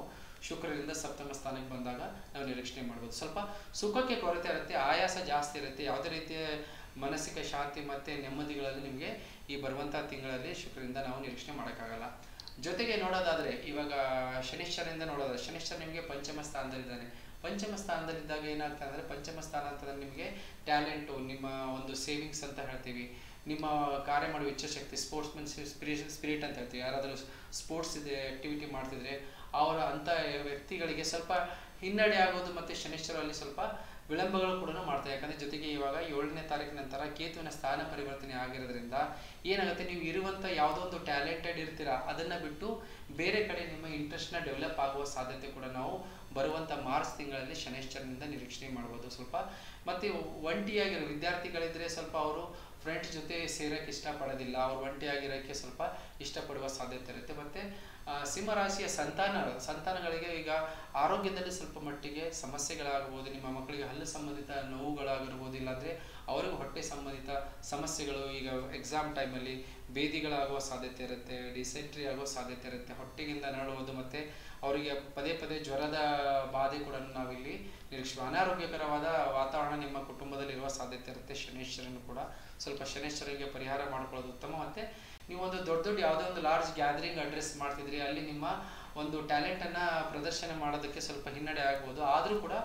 ಶುಕ್ರರಿಂದ ಸಪ್ತಮ ಸ್ಥಾನಕ್ಕೆ ಬಂದಾಗ ನಾವು ನಿರೀಕ್ಷಣೆ ಮಾಡ್ಬೋದು. ಸ್ವಲ್ಪ ಸುಖಕ್ಕೆ ಕೊರತೆ ಇರುತ್ತೆ, ಆಯಾಸ ಜಾಸ್ತಿ ಇರುತ್ತೆ, ಯಾವುದೇ ರೀತಿಯ ಮಾನಸಿಕ ಶಾಂತಿ ಮತ್ತು ನೆಮ್ಮದಿಗಳಲ್ಲಿ ನಿಮಗೆ ಈ ಬರುವಂಥ ತಿಂಗಳಲ್ಲಿ ಶುಕ್ರರಿಂದ ನಾವು ನಿರೀಕ್ಷಣೆ ಮಾಡೋಕ್ಕಾಗಲ್ಲ. ಜೊತೆಗೆ ನೋಡೋದಾದರೆ ಇವಾಗ ಶನಿಶ್ಚರನಿಂದ ನೋಡೋದಾದ್ರೆ ಶನಿಶ್ಚರ ನಿಮಗೆ ಪಂಚಮ ಸ್ಥಾನದಲ್ಲಿದ್ದಾನೆ. ಪಂಚಮ ಸ್ಥಾನದಲ್ಲಿದ್ದಾಗ ಏನಾಗ್ತದೆ ಅಂದರೆ ಪಂಚಮ ಸ್ಥಾನ ಅಂತಂದರೆ ನಿಮಗೆ ಟ್ಯಾಲೆಂಟು, ನಿಮ್ಮ ಒಂದು ಸೇವಿಂಗ್ಸ್ ಅಂತ ಹೇಳ್ತೀವಿ, ನಿಮ್ಮ ಕಾರ್ಯ ಮಾಡುವ ಇಚ್ಛಾಶಕ್ತಿ, ಸ್ಪೋರ್ಟ್ಸ್ಮನ್ ಸ್ಪಿರಿ ಸ್ಪಿರಿಟ್ ಅಂತ ಹೇಳ್ತೀವಿ. ಯಾರಾದರೂ ಸ್ಪೋರ್ಟ್ಸ್ ಇದೆ ಆ್ಯಕ್ಟಿವಿಟಿ ಮಾಡ್ತಿದ್ರೆ ಅವರ ಅಂಥ ವ್ಯಕ್ತಿಗಳಿಗೆ ಸ್ವಲ್ಪ ಹಿನ್ನಡೆ ಆಗೋದು ಮತ್ತು ಶನಿಶ್ಚರಲ್ಲಿ ಸ್ವಲ್ಪ ವಿಳಂಬಗಳು ಕೂಡ ಮಾಡ್ತಾರೆ. ಯಾಕಂದರೆ ಜೊತೆಗೆ ಇವಾಗ ಏಳನೇ ತಾರೀಕಿನ ನಂತರ ಕೇತುವಿನ ಸ್ಥಾನ ಪರಿವರ್ತನೆ ಆಗಿರೋದ್ರಿಂದ ಏನಾಗುತ್ತೆ, ನೀವು ಇರುವಂಥ ಯಾವುದೋ ಒಂದು ಟ್ಯಾಲೆಂಟೆಡ್ ಇರ್ತೀರಾ ಅದನ್ನು ಬಿಟ್ಟು ಬೇರೆ ಕಡೆ ನಿಮ್ಮ ಇಂಟ್ರೆಸ್ಟ್ನ ಡೆವಲಪ್ ಆಗುವ ಸಾಧ್ಯತೆ ಕೂಡ ನಾವು ಬರುವಂಥ ಮಾರ್ಚ್ ತಿಂಗಳಲ್ಲಿ ಶನಿಶ್ಚರನಿಂದ ನಿರೀಕ್ಷಣೆ ಮಾಡ್ಬೋದು. ಸ್ವಲ್ಪ ಮತ್ತು ಒಂಟಿಯಾಗಿರೋ ವಿದ್ಯಾರ್ಥಿಗಳಿದ್ದರೆ ಸ್ವಲ್ಪ ಅವರು ಫ್ರೆಂಡ್ಸ್ ಜೊತೆ ಸೇರೋಕ್ಕೆ ಇಷ್ಟಪಡೋದಿಲ್ಲ, ಅವ್ರು ಒಂಟಿಯಾಗಿರೋಕ್ಕೆ ಸ್ವಲ್ಪ ಇಷ್ಟಪಡುವ ಸಾಧ್ಯತೆ ಇರುತ್ತೆ. ಮತ್ತು ಸಿಂಹರಾಶಿಯ ಸಂತಾನ ಸಂತಾನಗಳಿಗೆ ಈಗ ಆರೋಗ್ಯದಲ್ಲಿ ಸ್ವಲ್ಪ ಮಟ್ಟಿಗೆ ಸಮಸ್ಯೆಗಳಾಗಬಹುದು. ನಿಮ್ಮ ಮಕ್ಕಳಿಗೆ ಹಲ್ಲು ಸಂಬಂಧಿತ ನೋವುಗಳಾಗಿರ್ಬೋದು, ಇಲ್ಲಾಂದರೆ ಅವರಿಗೂ ಹೊಟ್ಟೆ ಸಂಬಂಧಿತ ಸಮಸ್ಯೆಗಳು, ಈಗ ಎಕ್ಸಾಮ್ ಟೈಮಲ್ಲಿ ಬೇದಿಗಳಾಗುವ ಸಾಧ್ಯತೆ ಇರುತ್ತೆ, ಡಿಸೆಂಟ್ರಿ ಆಗುವ ಸಾಧ್ಯತೆ ಇರುತ್ತೆ, ಹೊಟ್ಟೆಗಿಂದ ನರಳುವುದು, ಮತ್ತು ಅವರಿಗೆ ಪದೇ ಪದೇ ಜ್ವರದ ಬಾಧೆ ಕೂಡ ನಾವಿಲ್ಲಿ ನಿರೀಕ್ಷೆ. ಅನಾರೋಗ್ಯಕರವಾದ ವಾತಾವರಣ ನಿಮ್ಮ ಕುಟುಂಬದಲ್ಲಿರುವ ಸಾಧ್ಯತೆ ಇರುತ್ತೆ. ಶನೇಶ್ವರನು ಕೂಡ ಸ್ವಲ್ಪ ಶನೇಶ್ವರಿಗೆ ಪರಿಹಾರ ಮಾಡ್ಕೊಳ್ಳೋದು ಉತ್ತಮ. ಮತ್ತು ನೀವು ಒಂದು ದೊಡ್ಡ ದೊಡ್ಡ ಯಾವುದೋ ಒಂದು ಲಾರ್ಜ್ ಗ್ಯಾದರಿಂಗ್ ಅಡ್ರೆಸ್ ಮಾಡ್ತಿದ್ರಿ, ಅಲ್ಲಿ ನಿಮ್ಮ ಒಂದು ಟ್ಯಾಲೆಂಟನ್ನು ಪ್ರದರ್ಶನ ಮಾಡೋದಕ್ಕೆ ಸ್ವಲ್ಪ ಹಿನ್ನಡೆ ಆಗ್ಬೋದು. ಆದರೂ ಕೂಡ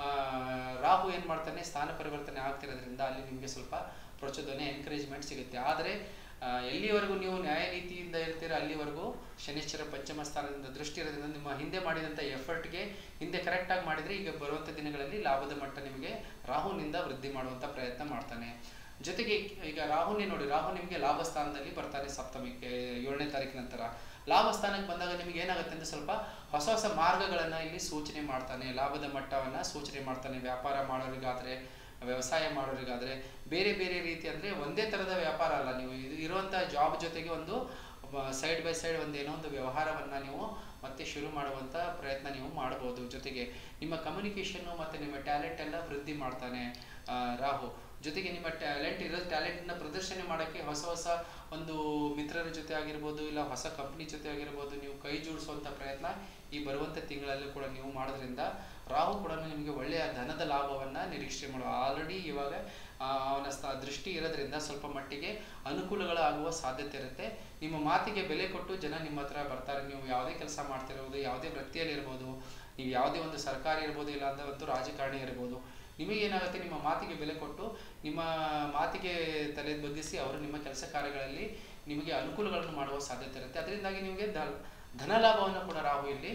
ರಾಹು ಏನು ಮಾಡ್ತಾನೆ, ಸ್ಥಾನ ಪರಿವರ್ತನೆ ಆಗ್ತಿರೋದ್ರಿಂದ ಅಲ್ಲಿ ನಿಮಗೆ ಸ್ವಲ್ಪ ಪ್ರಚೋದನೆ, ಎನ್ಕರೇಜ್ಮೆಂಟ್ ಸಿಗುತ್ತೆ. ಆದರೆ ಎಲ್ಲಿವರೆಗೂ ನೀವು ನ್ಯಾಯ ನೀತಿಯಿಂದ ಇರ್ತೀರ ಅಲ್ಲಿವರೆಗೂ ಶನಿಶ್ಚರ ಪಂಚಮ ಸ್ಥಾನದಿಂದ ದೃಷ್ಟಿ ಇರೋದ್ರಿಂದ ನಿಮ್ಮ ಹಿಂದೆ ಮಾಡಿದಂಥ ಎಫರ್ಟ್ಗೆ ಹಿಂದೆ ಕರೆಕ್ಟಾಗಿ ಮಾಡಿದರೆ ಈಗ ಬರುವಂಥ ದಿನಗಳಲ್ಲಿ ಲಾಭದ ಮಟ್ಟ ನಿಮಗೆ ರಾಹುನಿಂದ ವೃದ್ಧಿ ಮಾಡುವಂಥ ಪ್ರಯತ್ನ ಮಾಡ್ತಾನೆ. ಜೊತೆಗೆ ಈಗ ರಾಹುನೇ ನೋಡಿ, ರಾಹು ನಿಮಗೆ ಲಾಭ ಸ್ಥಾನದಲ್ಲಿ ಬರ್ತಾನೆ ಸಪ್ತಮಕ್ಕೆ ಏಳನೇ ತಾರೀಕಿನ ನಂತರ. ಲಾಭ ಸ್ಥಾನಕ್ಕೆ ಬಂದಾಗ ನಿಮ್ಗೆ ಏನಾಗುತ್ತೆ ಅಂದರೆ ಸ್ವಲ್ಪ ಹೊಸ ಹೊಸ ಮಾರ್ಗಗಳನ್ನು ಇಲ್ಲಿ ಸೂಚನೆ ಮಾಡ್ತಾನೆ, ಲಾಭದ ಮಟ್ಟವನ್ನು ಸೂಚನೆ ಮಾಡ್ತಾನೆ. ವ್ಯಾಪಾರ ಮಾಡೋರಿಗಾದರೆ, ವ್ಯವಸಾಯ ಮಾಡೋರಿಗಾದರೆ, ಬೇರೆ ಬೇರೆ ರೀತಿ ಅಂದರೆ ಒಂದೇ ಥರದ ವ್ಯಾಪಾರ ಅಲ್ಲ, ನೀವು ಇದು ಇರುವಂಥ ಜಾಬ್ ಜೊತೆಗೆ ಒಂದು ಸೈಡ್ ಬೈ ಸೈಡ್ ಒಂದು ಏನೋ ಒಂದು ವ್ಯವಹಾರವನ್ನು ನೀವು ಮತ್ತೆ ಶುರು ಮಾಡುವಂಥ ಪ್ರಯತ್ನ ನೀವು ಮಾಡ್ಬೋದು. ಜೊತೆಗೆ ನಿಮ್ಮ ಕಮ್ಯುನಿಕೇಷನ್ನು ಮತ್ತು ನಿಮ್ಮ ಟ್ಯಾಲೆಂಟ್ ಎಲ್ಲ ವೃದ್ಧಿ ಮಾಡ್ತಾನೆ ರಾಹು. ಜೊತೆಗೆ ನಿಮ್ಮ ಟ್ಯಾಲೆಂಟ್ ಇರೋ ಟ್ಯಾಲೆಂಟನ್ನ ಪ್ರದರ್ಶನ ಮಾಡೋಕ್ಕೆ ಹೊಸ ಹೊಸ ಒಂದು ಮಿತ್ರರ ಜೊತೆ ಆಗಿರ್ಬೋದು, ಇಲ್ಲ ಹೊಸ ಕಂಪ್ನಿ ಜೊತೆ ಆಗಿರ್ಬೋದು, ನೀವು ಕೈ ಜೋಡಿಸುವಂಥ ಪ್ರಯತ್ನ ಈ ಬರುವಂಥ ತಿಂಗಳಲ್ಲೂ ಕೂಡ ನೀವು ಮಾಡೋದ್ರಿಂದ ರಾಹು ಕೂಡ ನಿಮಗೆ ಒಳ್ಳೆಯ ಧನದ ಲಾಭವನ್ನು ನಿರೀಕ್ಷೆ ಮಾಡುವ. ಆಲ್ರೆಡಿ ಇವಾಗ ಅವನ ಸ್ಥ ದೃಷ್ಟಿ ಇರೋದ್ರಿಂದ ಸ್ವಲ್ಪ ಮಟ್ಟಿಗೆ ಅನುಕೂಲಗಳಾಗುವ ಸಾಧ್ಯತೆ ಇರುತ್ತೆ. ನಿಮ್ಮ ಮಾತಿಗೆ ಬೆಲೆ ಕೊಟ್ಟು ಜನ ನಿಮ್ಮ ಹತ್ರ ಬರ್ತಾರೆ. ನೀವು ಯಾವುದೇ ಕೆಲಸ ಮಾಡ್ತಿರ್ಬೋದು, ಯಾವುದೇ ವೃತ್ತಿಯಲ್ಲಿ ಇರ್ಬೋದು, ನೀವು ಯಾವುದೇ ಒಂದು ಸರ್ಕಾರಿ ಇರ್ಬೋದು, ಇಲ್ಲ ಅಂದರೆ ಒಂದು ರಾಜಕಾರಣಿ ಇರ್ಬೋದು, ನಿಮಗೇನಾಗುತ್ತೆ, ನಿಮ್ಮ ಮಾತಿಗೆ ಬೆಲೆ ಕೊಟ್ಟು ನಿಮ್ಮ ಮಾತಿಗೆ ತಲೆ ಬಗ್ಗಿಸಿ ಅವರು ನಿಮ್ಮ ಕೆಲಸ ಕಾರ್ಯಗಳಲ್ಲಿ ನಿಮಗೆ ಅನುಕೂಲಗಳನ್ನು ಮಾಡುವ ಸಾಧ್ಯತೆ ಇರುತ್ತೆ. ಅದರಿಂದಾಗಿ ನಿಮಗೆ ಧ ಧನ ಲಾಭವನ್ನು ಕೂಡ ರಾಹು ಇಲ್ಲಿ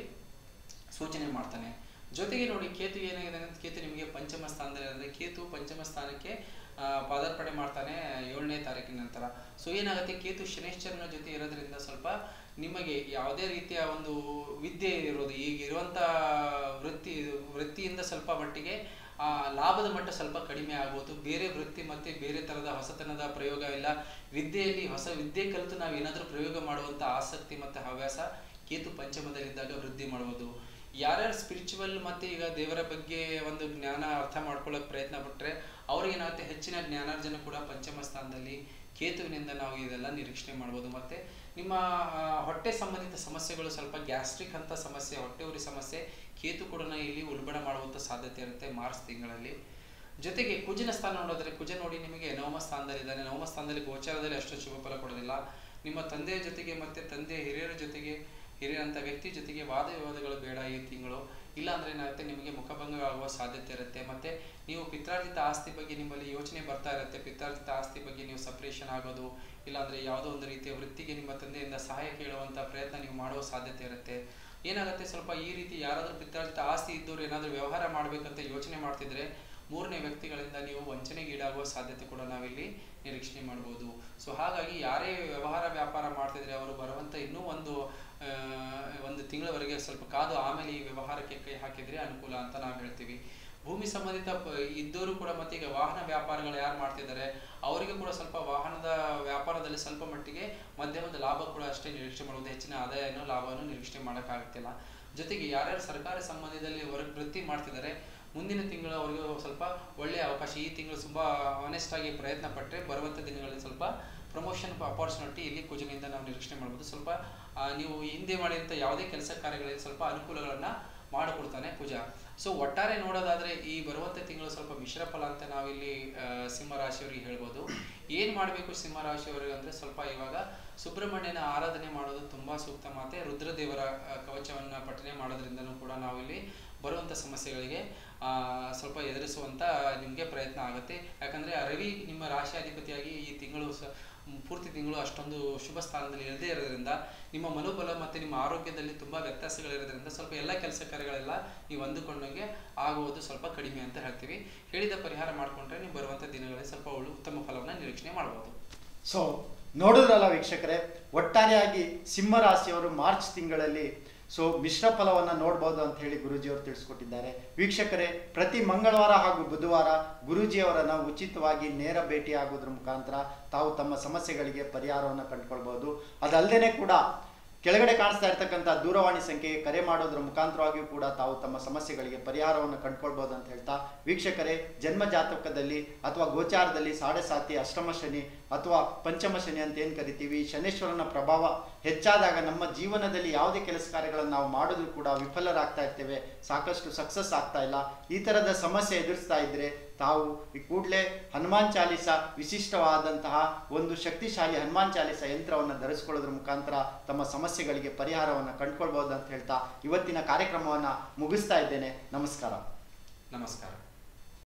ಸೂಚನೆ ಮಾಡ್ತಾನೆ. ಜೊತೆಗೆ ನೋಡಿ, ಕೇತು ಏನಾಗಿದೆ ಅಂದರೆ ಕೇತು ನಿಮಗೆ ಪಂಚಮ ಸ್ಥಾನದಲ್ಲಿ ಅಂದರೆ ಕೇತು ಪಂಚಮ ಸ್ಥಾನಕ್ಕೆ ಪಾದಾರ್ಪಣೆ ಮಾಡ್ತಾನೆ ಏಳನೇ ತಾರೀಕಿನ ನಂತರ. ಸೊ ಏನಾಗುತ್ತೆ, ಕೇತು ಶನೇಶ್ವರನ ಜೊತೆ ಇರೋದ್ರಿಂದ ಸ್ವಲ್ಪ ನಿಮಗೆ ಯಾವುದೇ ರೀತಿಯ ಒಂದು ವಿದ್ಯೆ ಇರೋದು, ಈಗ ಇರುವಂಥ ವೃತ್ತಿ ವೃತ್ತಿಯಿಂದ ಸ್ವಲ್ಪ ಮಟ್ಟಿಗೆ ಆ ಲಾಭದ ಮಟ್ಟ ಸ್ವಲ್ಪ ಕಡಿಮೆ ಆಗ್ಬೋದು. ಬೇರೆ ವೃತ್ತಿ ಮತ್ತು ಬೇರೆ ಥರದ ಹೊಸತನದ ಪ್ರಯೋಗ ಇಲ್ಲ, ವಿದ್ಯೆಯಲ್ಲಿ ಹೊಸ ವಿದ್ಯೆ ಕಲಿತು ನಾವು ಏನಾದರೂ ಪ್ರಯೋಗ ಮಾಡುವಂಥ ಆಸಕ್ತಿ ಮತ್ತು ಹವ್ಯಾಸ ಕೇತು ಪಂಚಮದಲ್ಲಿದ್ದಾಗ ವೃದ್ಧಿ ಮಾಡ್ಬೋದು. ಯಾರ್ಯಾರು ಸ್ಪಿರಿಚುವಲ್ ಮತ್ತು ಈಗ ದೇವರ ಬಗ್ಗೆ ಒಂದು ಜ್ಞಾನ ಅರ್ಥ ಮಾಡ್ಕೊಳ್ಳೋಕೆ ಪ್ರಯತ್ನ ಪಟ್ಟರೆ ಅವ್ರಿಗೇನಾಗುತ್ತೆ, ಹೆಚ್ಚಿನ ಜ್ಞಾನಾರ್ಜನೆ ಕೂಡ ಪಂಚಮ ಸ್ಥಾನದಲ್ಲಿ ಕೇತುವಿನಿಂದ ನಾವು ಇದೆಲ್ಲ ನಿರೀಕ್ಷಣೆ ಮಾಡ್ಬೋದು. ಮತ್ತು ನಿಮ್ಮ ಹೊಟ್ಟೆ ಸಂಬಂಧಿತ ಸಮಸ್ಯೆಗಳು, ಸ್ವಲ್ಪ ಗ್ಯಾಸ್ಟ್ರಿಕ್ ಅಂತ ಸಮಸ್ಯೆ, ಹೊಟ್ಟೆ ಉರಿ ಸಮಸ್ಯೆ, ಕೇತು ಕೂಡ ಇಲ್ಲಿ ಉಲ್ಬಣ ಮಾಡುವಂಥ ಸಾಧ್ಯತೆ ಇರುತ್ತೆ ಮಾರ್ಚ್ ತಿಂಗಳಲ್ಲಿ. ಜೊತೆಗೆ ಕುಜನ ಸ್ಥಾನ ನೋಡಿದ್ರೆ, ಕುಜ ನೋಡಿ ನಿಮಗೆ ನವಮ ಸ್ಥಾನದಲ್ಲಿದ್ದಾನೆ. ನವಮ ಸ್ಥಾನದಲ್ಲಿ ಗೋಚಾರದಲ್ಲಿ ಅಷ್ಟು ಶುಭ ಫಲ ಕೊಡೋದಿಲ್ಲ. ನಿಮ್ಮ ತಂದೆಯ ಜೊತೆಗೆ ಮತ್ತು ತಂದೆ ಹಿರಿಯರ ಜೊತೆಗೆ ಹಿರಿಯಂಥ ವ್ಯಕ್ತಿ ಜೊತೆಗೆ ವಾದ ವಿವಾದಗಳು ಬೇಡ ಈ ತಿಂಗಳು. ಇಲ್ಲಾಂದರೆ ಏನಾಗುತ್ತೆ, ನಿಮಗೆ ಮುಖಭಂಗ ಆಗುವ ಸಾಧ್ಯತೆ ಇರುತ್ತೆ. ಮತ್ತು ನೀವು ಪಿತ್ರಾರ್ಜಿತ ಆಸ್ತಿ ಬಗ್ಗೆ ನಿಮ್ಮಲ್ಲಿ ಯೋಚನೆ ಬರ್ತಾ ಇರುತ್ತೆ. ಪಿತ್ರಾರ್ಜಿತ ಆಸ್ತಿ ಬಗ್ಗೆ ನೀವು ಸಪ್ರೇಷನ್ ಆಗೋದು, ಇಲ್ಲಾಂದರೆ ಯಾವುದೋ ಒಂದು ರೀತಿಯ ವೃತ್ತಿಗೆ ನಿಮ್ಮ ತಂದೆಯಿಂದ ಸಹಾಯ ಕೇಳುವಂಥ ಪ್ರಯತ್ನ ನೀವು ಮಾಡುವ ಸಾಧ್ಯತೆ ಇರುತ್ತೆ. ಏನಾಗುತ್ತೆ, ಸ್ವಲ್ಪ ಈ ರೀತಿ ಯಾರಾದರೂ ಪಿತ್ರಾರ್ಜಿತ ಆಸ್ತಿ ಇದ್ದವರು ಏನಾದರೂ ವ್ಯವಹಾರ ಮಾಡಬೇಕಂತ ಯೋಚನೆ ಮಾಡ್ತಿದ್ರೆ ಮೂರನೇ ವ್ಯಕ್ತಿಗಳಿಂದ ನೀವು ವಂಚನೆಗೀಡಾಗುವ ಸಾಧ್ಯತೆ ಕೂಡ ನಾವಿಲ್ಲಿ ನಿರೀಕ್ಷಣೆ ಮಾಡ್ಬೋದು. ಸೊ ಹಾಗಾಗಿ ಯಾರೇ ವ್ಯವಹಾರ ವ್ಯಾಪಾರ ಮಾಡ್ತಿದ್ರೆ ಅವರು ಬರುವಂಥ ಇನ್ನೂ ಒಂದು ಒಂದು ತಿಂಗಳವರೆಗೆ ಸ್ವಲ್ಪ ಕಾದು ಆಮೇಲೆ ಈ ವ್ಯವಹಾರಕ್ಕೆ ಕೈ ಹಾಕಿದರೆ ಅನುಕೂಲ ಅಂತ ನಾವು ಹೇಳ್ತೀವಿ. ಭೂಮಿ ಸಂಬಂಧಿತ ಇದ್ದವರು ಕೂಡ ಮತ್ತು ಈಗ ವಾಹನ ವ್ಯಾಪಾರಗಳು ಯಾರು ಮಾಡ್ತಿದ್ದಾರೆ ಅವರಿಗೂ ಕೂಡ ಸ್ವಲ್ಪ ವಾಹನದ ವ್ಯಾಪಾರದಲ್ಲಿ ಸ್ವಲ್ಪ ಮಟ್ಟಿಗೆ ಮಧ್ಯಮದ ಲಾಭ ಕೂಡ ಅಷ್ಟೇ ನಿರೀಕ್ಷೆ ಮಾಡುವುದು. ಹೆಚ್ಚಿನ ಆದಾಯನೂ ಲಾಭವನ್ನು ನಿರೀಕ್ಷೆ ಮಾಡೋಕ್ಕಾಗ್ತಿಲ್ಲ. ಜೊತೆಗೆ ಯಾರ್ಯಾರು ಸರ್ಕಾರಿ ಸಂಬಂಧದಲ್ಲಿ ಹೊರಗೆ ವೃತ್ತಿ ಮಾಡ್ತಿದ್ದಾರೆ ಮುಂದಿನ ತಿಂಗಳು ಅವರಿಗೂ ಸ್ವಲ್ಪ ಒಳ್ಳೆಯ ಅವಕಾಶ. ಈ ತಿಂಗಳು ತುಂಬ ಆನೆಸ್ಟ್ ಆಗಿ ಪ್ರಯತ್ನ ಪಟ್ಟರೆ ಬರುವಂಥ ದಿನಗಳಲ್ಲಿ ಸ್ವಲ್ಪ ಪ್ರಮೋಷನ್ ಅಪಾರ್ಚುನಿಟಿ ಇಲ್ಲಿ ಕುಜನಿಂದ ನಾವು ನಿರೀಕ್ಷಣೆ ಮಾಡ್ಬೋದು. ಸ್ವಲ್ಪ ನೀವು ಹಿಂದೆ ಮಾಡಿದಂಥ ಯಾವುದೇ ಕೆಲಸ ಕಾರ್ಯಗಳಲ್ಲಿ ಸ್ವಲ್ಪ ಅನುಕೂಲಗಳನ್ನು ಮಾಡಿಕೊಡ್ತಾನೆ ಕುಜ. ಸೊ ಒಟ್ಟಾರೆ ನೋಡೋದಾದ್ರೆ ಈ ಬರುವಂಥ ತಿಂಗಳು ಸ್ವಲ್ಪ ಮಿಶ್ರ ಫಲ ಅಂತ ನಾವಿಲ್ಲಿ ಸಿಂಹರಾಶಿಯವರಿಗೆ ಹೇಳ್ಬೋದು. ಏನು ಮಾಡಬೇಕು ಸಿಂಹರಾಶಿಯವರಿಗೆ ಅಂದರೆ ಸ್ವಲ್ಪ ಇವಾಗ ಸುಬ್ರಹ್ಮಣ್ಯನ ಆರಾಧನೆ ಮಾಡೋದು ತುಂಬ ಸೂಕ್ತ. ಮಾತೆ ರುದ್ರದೇವರ ಕವಚವನ್ನು ಪಠನೆ ಮಾಡೋದ್ರಿಂದನೂ ಕೂಡ ನಾವಿಲ್ಲಿ ಬರುವಂಥ ಸಮಸ್ಯೆಗಳಿಗೆ ಸ್ವಲ್ಪ ಎದುರಿಸುವಂಥ ನಿಮಗೆ ಪ್ರಯತ್ನ ಆಗುತ್ತೆ. ಯಾಕಂದರೆ ರವಿ ನಿಮ್ಮ ರಾಶಿಯಾಧಿಪತಿಯಾಗಿ ಈ ತಿಂಗಳು ಸ ಪೂರ್ತಿ ತಿಂಗಳು ಅಷ್ಟೊಂದು ಶುಭ ಸ್ಥಾನದಲ್ಲಿ ಇಲ್ಲದೇ ಇರೋದ್ರಿಂದ ನಿಮ್ಮ ಮನೋಬಲ ಮತ್ತು ನಿಮ್ಮ ಆರೋಗ್ಯದಲ್ಲಿ ತುಂಬ ವ್ಯತ್ಯಾಸಗಳಿರೋದ್ರಿಂದ ಸ್ವಲ್ಪ ಎಲ್ಲ ಕೆಲಸ ಕಾರ್ಯಗಳೆಲ್ಲ ನೀವು ಅಂದುಕೊಂಡಂಗೆ ಆಗುವುದು ಸ್ವಲ್ಪ ಕಡಿಮೆ ಅಂತ ಹೇಳ್ತೀವಿ. ಹೇಳಿದ ಪರಿಹಾರ ಮಾಡಿಕೊಂಡ್ರೆ ನೀವು ಬರುವಂಥ ದಿನಗಳಲ್ಲಿ ಸ್ವಲ್ಪ ಒಳ್ಳೆ ಉತ್ತಮ ಫಲವನ್ನು ನಿರೀಕ್ಷಣೆ ಮಾಡ್ಬೋದು. ಸೊ ನೋಡಿದ್ರಲ್ಲ ವೀಕ್ಷಕರೇ, ಒಟ್ಟಾರೆಯಾಗಿ ಸಿಂಹ ರಾಶಿಯವರು ಮಾರ್ಚ್ ತಿಂಗಳಲ್ಲಿ ಸೊ ಮಿಶ್ರ ಫಲವನ್ನು ನೋಡ್ಬೋದು ಅಂತ ಹೇಳಿ ಗುರೂಜಿಯವರು ತಿಳಿಸ್ಕೊಟ್ಟಿದ್ದಾರೆ. ವೀಕ್ಷಕರೇ, ಪ್ರತಿ ಮಂಗಳವಾರ ಹಾಗೂ ಬುಧವಾರ ಗುರೂಜಿಯವರನ್ನು ಉಚಿತವಾಗಿ ನೇರ ಭೇಟಿ ಆಗೋದ್ರ ಮುಖಾಂತರ ತಾವು ತಮ್ಮ ಸಮಸ್ಯೆಗಳಿಗೆ ಪರಿಹಾರವನ್ನು ಕಂಡುಕೊಳ್ಬೋದು. ಅದಲ್ಲದೆ ಕೂಡ ಕೆಳಗಡೆ ಕಾಣಿಸ್ತಾ ಇರ್ತಕ್ಕಂಥ ದೂರವಾಣಿ ಸಂಖ್ಯೆಗೆ ಕರೆ ಮಾಡೋದ್ರ ಮುಖಾಂತರವಾಗಿಯೂ ಕೂಡ ತಾವು ತಮ್ಮ ಸಮಸ್ಯೆಗಳಿಗೆ ಪರಿಹಾರವನ್ನು ಕಂಡುಕೊಳ್ಬೋದು ಅಂತ ಹೇಳ್ತಾ, ವೀಕ್ಷಕರೇ, ಜನ್ಮ ಜಾತಕದಲ್ಲಿ ಅಥವಾ ಗೋಚಾರದಲ್ಲಿ ಸಾಡೆ ಸಾತಿ ಅಷ್ಟಮ ಶನಿ ಅಥವಾ ಪಂಚಮ ಶನಿ ಅಂತ ಏನು ಕರಿತೀವಿ, ಶನೇಶ್ವರನ ಪ್ರಭಾವ ಹೆಚ್ಚಾದಾಗ ನಮ್ಮ ಜೀವನದಲ್ಲಿ ಯಾವುದೇ ಕೆಲಸ ಕಾರ್ಯಗಳನ್ನು ನಾವು ಮಾಡಿದ್ರು ಕೂಡ ವಿಫಲರಾಗ್ತಾ ಇರ್ತೇವೆ, ಸಾಕಷ್ಟು ಸಕ್ಸಸ್ ಆಗ್ತಾ ಇಲ್ಲ. ಈ ಥರದ ಸಮಸ್ಯೆ ಎದುರಿಸ್ತಾ ಇದ್ರೆ ತಾವು ಈ ಕೂಡಲೇ ಹನುಮಾನ್ ಚಾಲಿಸ ವಿಶಿಷ್ಟವಾದಂತಹ ಒಂದು ಶಕ್ತಿಶಾಲಿ ಹನುಮಾನ್ ಚಾಲಿಸ ಯಂತ್ರವನ್ನು ಧರಿಸ್ಕೊಳ್ಳೋದ್ರ ಮುಖಾಂತರ ತಮ್ಮ ಸಮಸ್ಯೆಗಳಿಗೆ ಪರಿಹಾರವನ್ನು ಕಂಡುಕೊಳ್ಬಹುದು ಅಂತ ಹೇಳ್ತಾ ಇವತ್ತಿನ ಕಾರ್ಯಕ್ರಮವನ್ನು ಮುಗಿಸ್ತಾ ಇದ್ದೇನೆ. ನಮಸ್ಕಾರ. ನಮಸ್ಕಾರ.